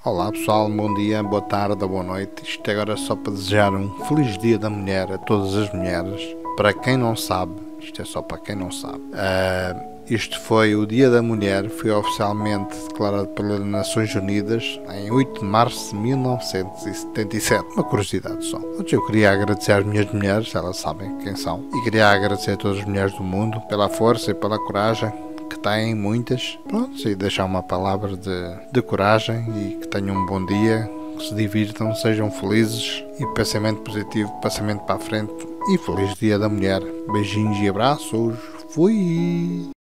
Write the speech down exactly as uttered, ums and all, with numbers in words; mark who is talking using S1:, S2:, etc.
S1: Olá pessoal, bom dia, boa tarde, boa noite. Isto agora é só para desejar um feliz dia da mulher a todas as mulheres. Para quem não sabe, isto é só para quem não sabe, uh, isto foi o Dia da Mulher, foi oficialmente declarado pelas Nações Unidas em oito de março de mil novecentos e setenta e sete. Uma curiosidade só. Eu queria agradecer às minhas mulheres, elas sabem quem são, e queria agradecer a todas as mulheres do mundo pela força e pela coragem que têm, muitas. Pronto, e deixar uma palavra de, de coragem e que tenham um bom dia, que se divirtam, sejam felizes e pensamento positivo, pensamento para a frente e feliz Dia da Mulher. Beijinhos e abraços. Fui!